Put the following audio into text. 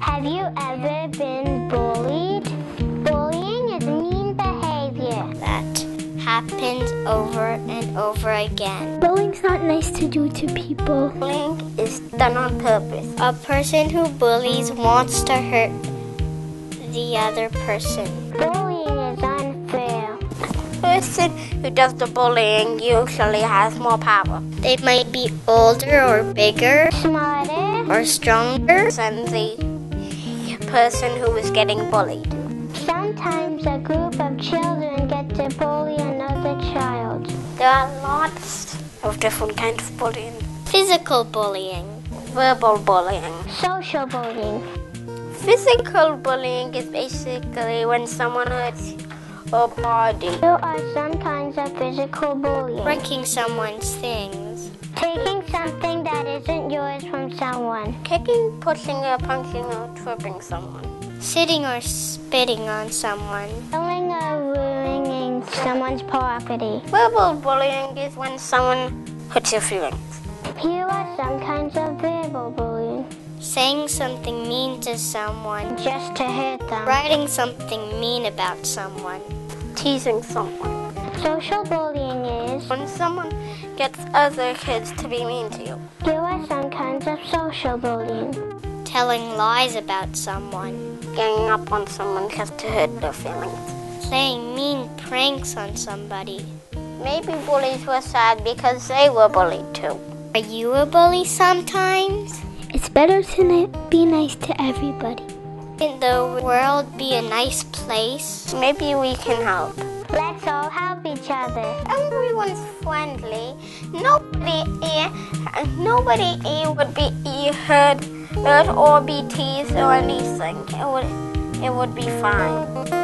Have you ever been bullied? Bullying is mean behavior that happens over and over again. Bullying's not nice to do to people. Bullying is done on purpose. A person who bullies wants to hurt the other person. Bullying is unfair. The person who does the bullying usually has more power. They might be older or bigger, Smarter or stronger than the person who is getting bullied. Sometimes a group of children get to bully another child. There are lots of different kinds of bullying. Physical bullying, verbal bullying. Social bullying. Physical bullying is basically when someone hurts your body. There are some kinds of physical bullying. Breaking someone's things. Taking something that isn't yours from someone. Kicking, pushing, or punching, or tripping someone. Sitting or spitting on someone. Killing or ruining someone's property. Verbal bullying is when someone hurts your feelings. Here are some kinds of verbal bullying. Saying something mean to someone. Just to hurt them. Writing something mean about someone. Teasing someone. Social bullying is when someone gets other kids to be mean to you. Here are some kinds of social bullying. Telling lies about someone. Ganging up on someone just to hurt their feelings. Playing mean pranks on somebody. Maybe bullies were sad because they were bullied too. Are you a bully sometimes? It's better to be nice to everybody. Can the world be a nice place? Maybe we can help. Let's all help each other. Everyone's friendly. Nobody would be hurt or be teased or anything. It would be fine.